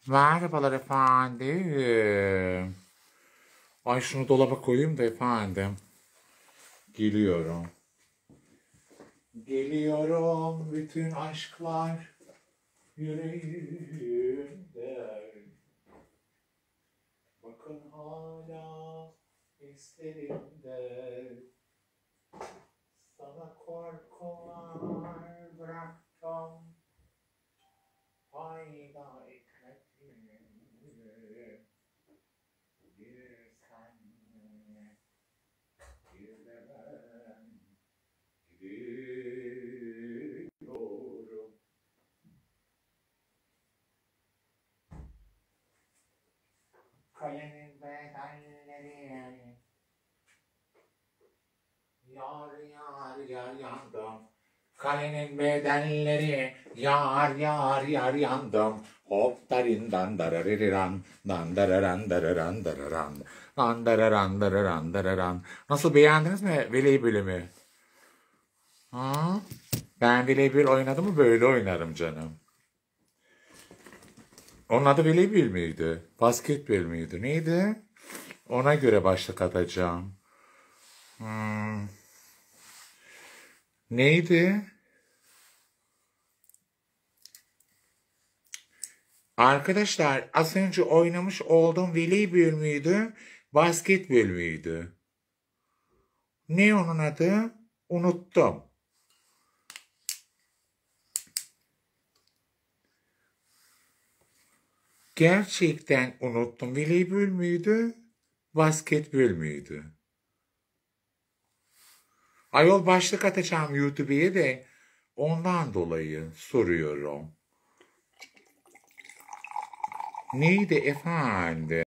Merhabalar efendim. Ay şunu dolaba koyayım da efendim. Geliyorum. Geliyorum bütün aşklar yüreğimde. Bakın hala hislerimde. Sana korkular bıraktım. Fayda etmedim. Bir senle bir de ben gidiyorum. Kalemin bedelleri yar yar yar yandım. Kalenin bedelleri yar yar yar yandım. Hop darin dan darariran dan dararan dararan dararan dan dararan dararan dararan. Nasıl, beğendiniz mi Veli bölümü? Ha? Ben Veli bir oynadım mı böyle oynarım canım. Onun adı Veli bir miydi? Basketbol müydü? Neydi? Ona göre başlık atacağım. Neydi? Arkadaşlar az önce oynamış olduğum voleybol müydü? Basketbol müydü? Ne onun adı? Unuttum. Gerçekten unuttum. Voleybol müydü? Basketbol müydü? Ayol başlık atacağım YouTube'ya de ondan dolayı soruyorum. Neydi efendim?